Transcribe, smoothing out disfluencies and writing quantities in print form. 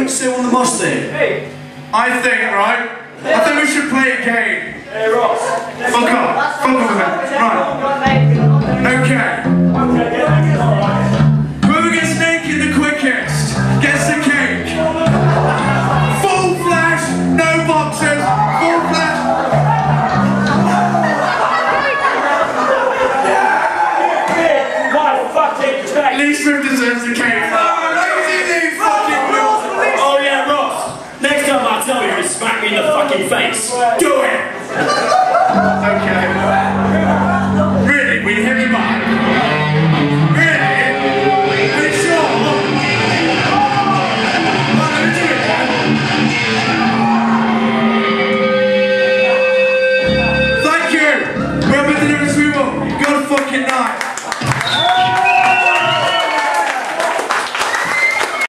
don't still want the mosh thing? Hey. I think, right? I think we should play a game. Hey, Ross. Fuck off. Fuck off with it. Right. Okay. Okay, get back.